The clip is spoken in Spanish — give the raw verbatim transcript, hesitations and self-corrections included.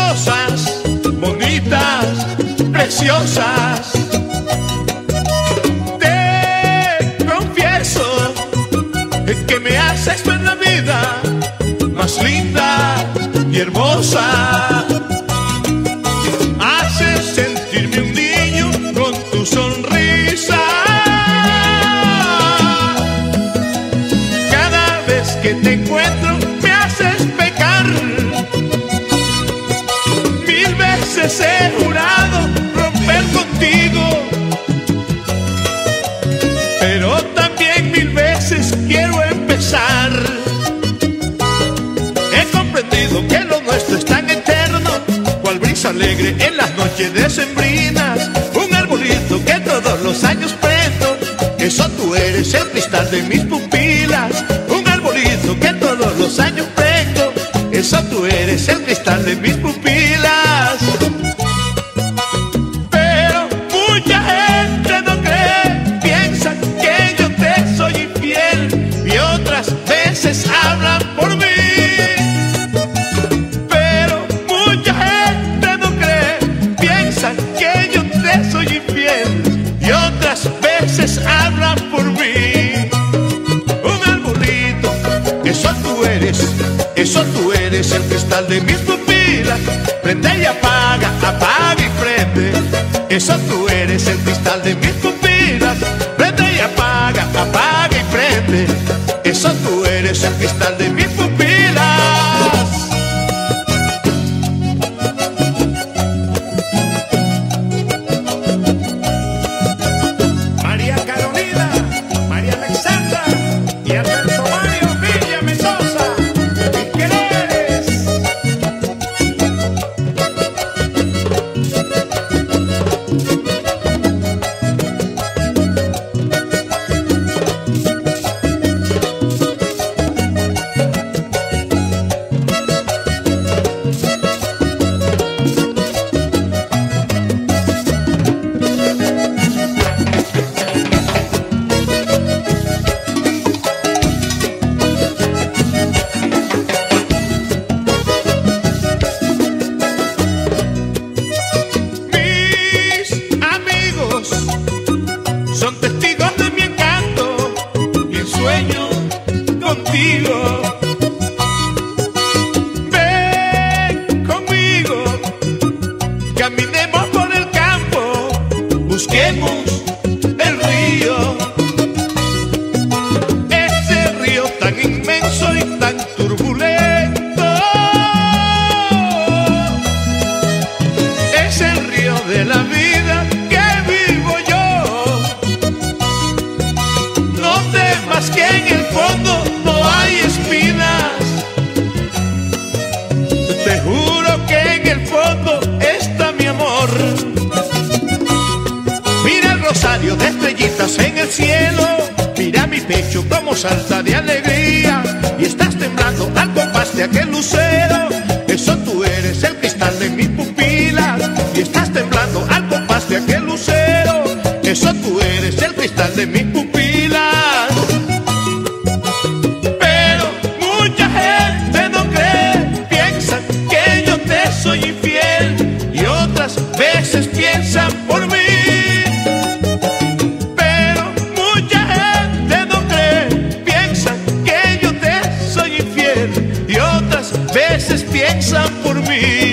cosas bonitas, preciosas. Te confieso que me haces ver la vida más linda y hermosa. Haces sentirme un niño con tu sonrisa. Cada vez que te encuentro me haces pecar. Mil veces he jurado romper contigo, pero también mil veces quiero empezar. He comprendido que lo nuestro es tan eterno, cual brisa alegre en las noches decembrinas. Un arbolito que todos los años prendo, eso tú eres el cristal de mis pupilas. Un arbolito que todos los años prendo, eso tú eres el cristal de mis pupilas. Pero mucha gente no cree, piensa que yo te soy infiel y otras veces hablan por mí. Pero mucha gente no cree, piensa que yo te soy infiel y otras veces hablan por mí. Un arbolito, eso tú eres, eso tú eres el cristal de mis pupilas. Prende y apaga, apaga y prende, eso tú eres el cristal de mis pupilas. Prende y apaga, apaga y prende, eso tú eres el cristal de mis pupilas. María Carolina, María Alexandra y Alberto Mario Villa Mendoza, mis quereres. Son testigos de mi encanto y el sueño contigo. Ven conmigo, caminemos por el campo, busquemos el río. Ese río tan inmenso y tan turbulento es el río de la vida que vivo yo. Que en el fondo no hay espinas, te juro que en el fondo está mi amor. Mira el rosario de estrellitas en el cielo, mira mi pecho como salta de alegría, y estás temblando al compás de aquel lucero. Eso tú eres el cristal de mis pupilas, y estás temblando al compás de aquel lucero. Eso tú eres el cristal de mis pupilas. Soy infiel y otras veces piensan por mí. Pero mucha gente no cree, piensan que yo te soy infiel y otras veces piensan por mí.